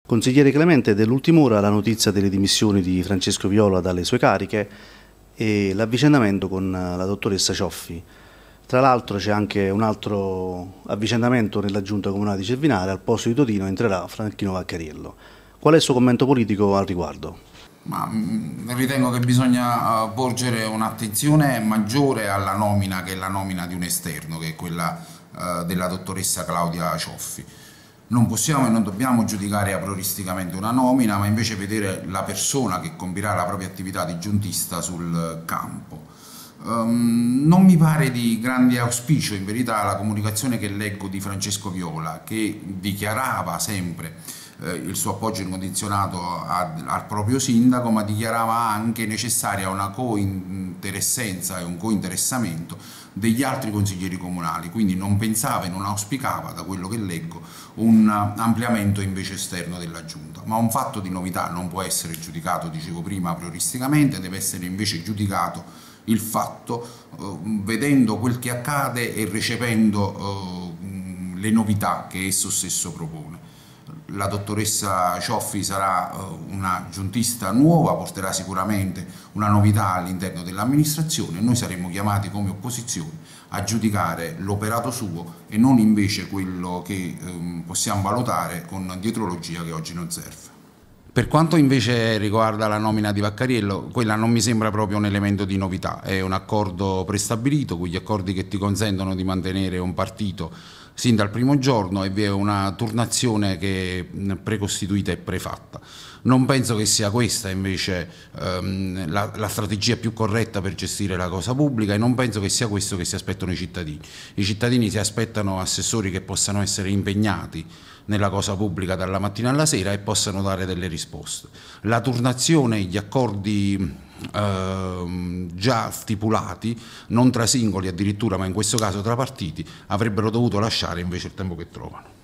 Consigliere Clemente, dell'ultima ora la notizia delle dimissioni di Francesco Viola dalle sue cariche e l'avvicendamento con la dottoressa Cioffi. Tra l'altro c'è anche un altro avvicendamento nella giunta comunale di Cervinare: al posto di Totino entrerà Franchino Vaccariello. Qual è il suo commento politico al riguardo? Ritengo che bisogna porgere un'attenzione maggiore alla nomina, che è la nomina di un esterno, che è quella della dottoressa Claudia Cioffi. Non possiamo e non dobbiamo giudicare aprioristicamente una nomina, ma invece vedere la persona che compirà la propria attività di giuntista sul campo. Non mi pare di grande auspicio, in verità, la comunicazione che leggo di Francesco Viola, che dichiarava sempre il suo appoggio incondizionato al proprio sindaco, ma dichiarava anche necessaria una cointeressenza e un cointeressamento degli altri consiglieri comunali, quindi non pensava e non auspicava, da quello che leggo, un ampliamento invece esterno della giunta. Ma un fatto di novità non può essere giudicato, dicevo prima, aprioristicamente, deve essere invece giudicato il fatto vedendo quel che accade e recependo le novità che esso stesso propone. La dottoressa Cioffi sarà una giuntista nuova, porterà sicuramente una novità all'interno dell'amministrazione e noi saremo chiamati come opposizione a giudicare l'operato suo e non invece quello che possiamo valutare con dietrologia che oggi non serve. Per quanto invece riguarda la nomina di Vaccariello, quella non mi sembra proprio un elemento di novità, è un accordo prestabilito, quegli accordi che ti consentono di mantenere un partito sin dal primo giorno, e vi è una turnazione che è precostituita e prefatta. Non penso che sia questa invece la strategia più corretta per gestire la cosa pubblica, e non penso che sia questo che si aspettano i cittadini. I cittadini si aspettano assessori che possano essere impegnati nella cosa pubblica dalla mattina alla sera e possano dare delle risposte. La turnazione, gli accordi già stipulati, non tra singoli addirittura, ma in questo caso tra partiti, avrebbero dovuto lasciare invece il tempo che trovano.